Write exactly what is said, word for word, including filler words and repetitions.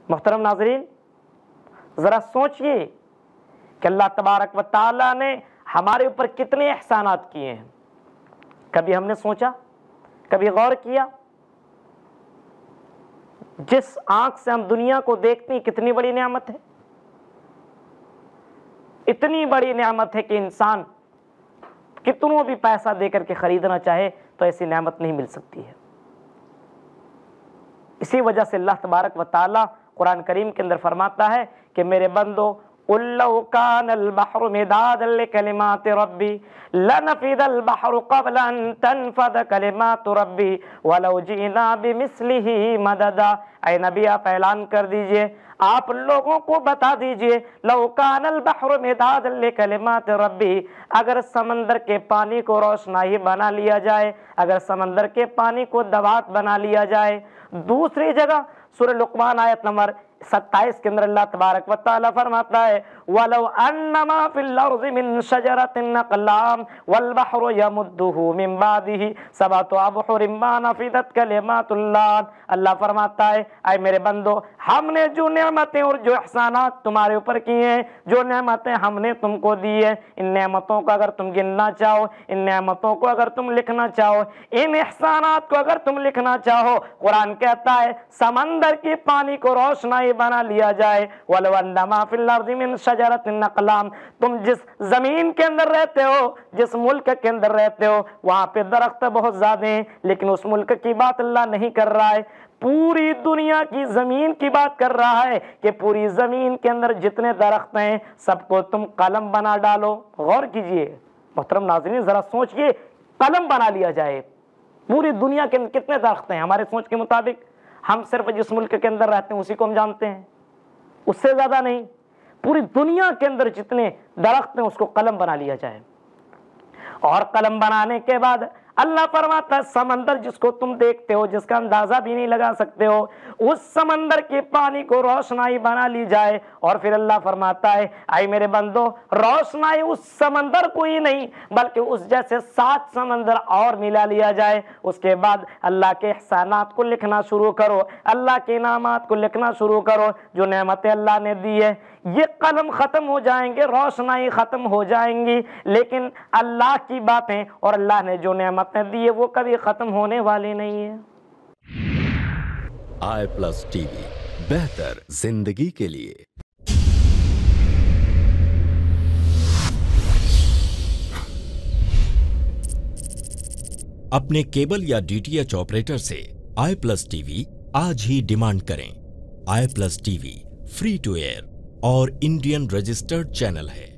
मोहतरम नाज़रीन, ज़रा सोचिए कि अल्लाह तबारक व तआला ने हमारे ऊपर कितने एहसानात किए हैं। कभी हमने सोचा, कभी गौर किया? जिस आंख से हम दुनिया को देखते हैं कितनी बड़ी नेमत है। इतनी बड़ी नेमत है कि इंसान कितनों भी पैसा देकर के खरीदना चाहे तो ऐसी नेमत नहीं मिल सकती है। इसी वजह से अल्लाह तबारक व तआला कुरान करीम के अंदर फरमाता है कि मेरे बंदो, उल्लौ कानल बहरु मिदादन लिकलिमाति रब्बी लनफिदल बहरु क़ब्ल अन तनफद कलिमातु रब्बी वलौ जीना बिमिस्लिही मददा। ऐ नबी, आप ऐलान कर दीजिए, आप लोगों को बता दीजिए, लौ कानल बहरु मिदादन लिकलिमाति रब्बी, अगर समंदर के पानी को रोशनाई बना लिया जाए, अगर समंदर के पानी को दवात बना लिया जाए। दूसरी जगह सूरह लुक़मान आयत नंबर सत्ताईस के अंदर अल्लाह तबारक व तआला फरमाता है, वलौ अन्नमा फिल अर्ज़ि मिन शजरतिन अक़लाम वल बहरु यमुद्दुहु मिन बादिही सबअतु अबहुरिन मा नफ़िदत कलिमातुल्लाह। अल्लाह फरमाता है, ऐ मेरे बंदो, हमने जो नेमतें और जो एहसानात तुम्हारे ऊपर किए हैं, जो नेमतें हमने तुमको दी है, इन नेमतों को अगर तुम गिनना चाहो, इन नेमतों को अगर तुम लिखना चाहो, इन एहसानात को अगर तुम लिखना चाहो, कुरान कहता है समंदर के पानी को रोशनाई बना लिया जाए। वलौ अन्नमा फिल अर्ज़ि मिन शजरतिन अक़लाम, तुम जिस जमीन के अंदर रहते हो, जिस मुल्क के अंदर रहते हो, वहां पे दरख्त बहुत ज्यादा हैं, लेकिन उस मुल्क की बात अल्लाह नहीं कर रहा है, पूरी दुनिया की जमीन की बात कर रहा है कि पूरी जमीन के अंदर जितने दरख्त हैं सबको तुम कलम बना डालो। गौर कीजिए मोहतरम नाज़रीन, जरा सोचिए, कलम बना लिया जाए। पूरी दुनिया के अंदर कितने दरख्त हैं? हमारे सोच के मुताबिक हम सिर्फ जिस मुल्क के अंदर रहते हैं उसी को हम जानते हैं, उससे ज्यादा नहीं। पूरी दुनिया के अंदर जितने दरख्त हैं उसको कलम बना लिया जाए। और कलम बनाने के बाद अल्लाह फरमाता है समंदर जिसको तुम देखते हो, जिसका अंदाजा भी नहीं लगा सकते हो, उस समंदर के पानी को रोशनाई बना ली जाए। और फिर अल्लाह फरमाता है, आई मेरे बंदो, रोशनाई उस समंदर को ही नहीं बल्कि उस जैसे सात समंदर और मिला लिया जाए। उसके बाद अल्लाह के एहसानात को लिखना शुरू करो, अल्लाह के इनामात को लिखना शुरू करो, जो नेमतें अल्लाह ने दी है। ये कलम खत्म हो जाएंगे, रोशनाई खत्म हो जाएंगी, लेकिन अल्लाह की बातें और अल्लाह ने जो नेमतें दी है वो कभी खत्म होने वाली नहीं है। आई प्लस टीवी, बेहतर जिंदगी के लिए। अपने केबल या डीटीएच ऑपरेटर से आई प्लस टीवी आज ही डिमांड करें। I plus TV free to air और इंडियन रजिस्टर्ड चैनल है।